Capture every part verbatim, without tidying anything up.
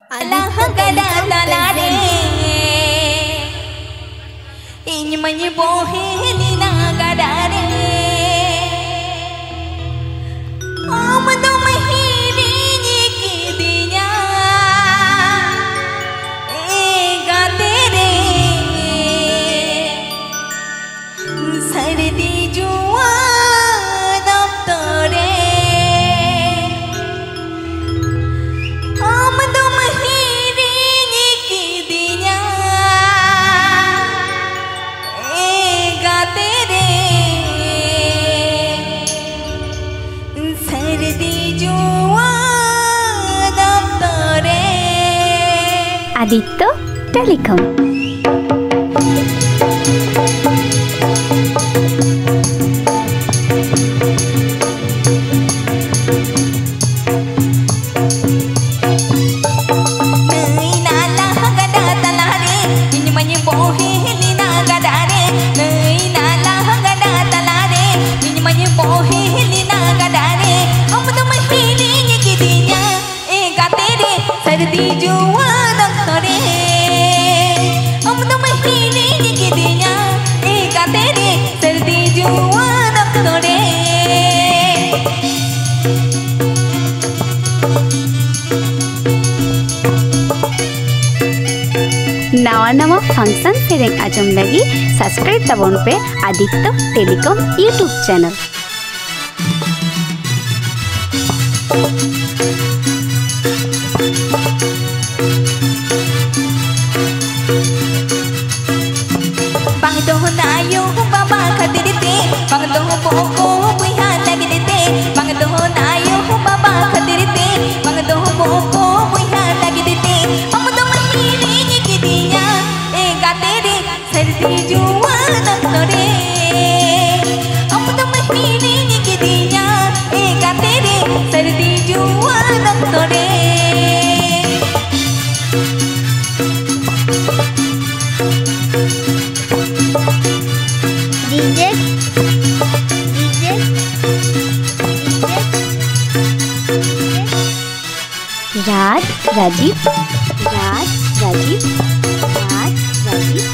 Alah gada talare Inya menyebuhi lina gadare Amado mahiri nyikidinya Ega tere Sardi jua daftare Amado mahiri nyikidinya Ega tere Sardi jua daftare Aditya Telecom. Sardi jua daftare Amado mahiri nyikidinya Ega tere Sardi jua daftare नवा नवा function सेरेंग आजम लगी subscribe तबन पे Aditya telecom YouTube channel. Bang doh nayo baba khadirite Bang doh boko buiha lagidite Bang doh nayo baba khadirite Bang doh boko buiha lagidite Amado mahiri nyikidinya Ega tere sardi jua daftare Amado mahiri nyikidinya Ega tere sardi jua daftare DJ DJ Raj Rajeev Raj Rajeev Raj Rajeev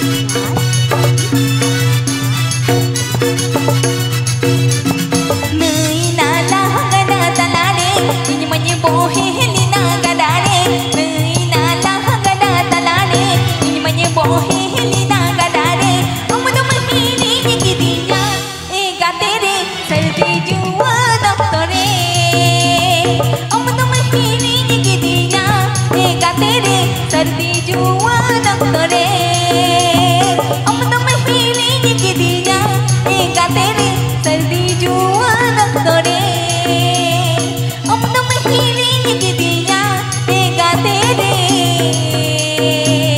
Nai nala gada talare Inya menyebuhi lina gadare Nai nala gada talare Inya menyebuhi lina gadare Amado mahiri nyikidinya Ega tere sardi jua daftare Amado mahiri nyikidinya Ega tere sardi jua daftare Amado mahiri nyikidinya Ega tere sardi jua daftare Amado mahiri nyikidinya Ega tere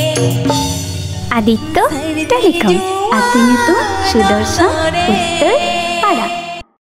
Aditya telecom आती तो सुदर्शन उत्तर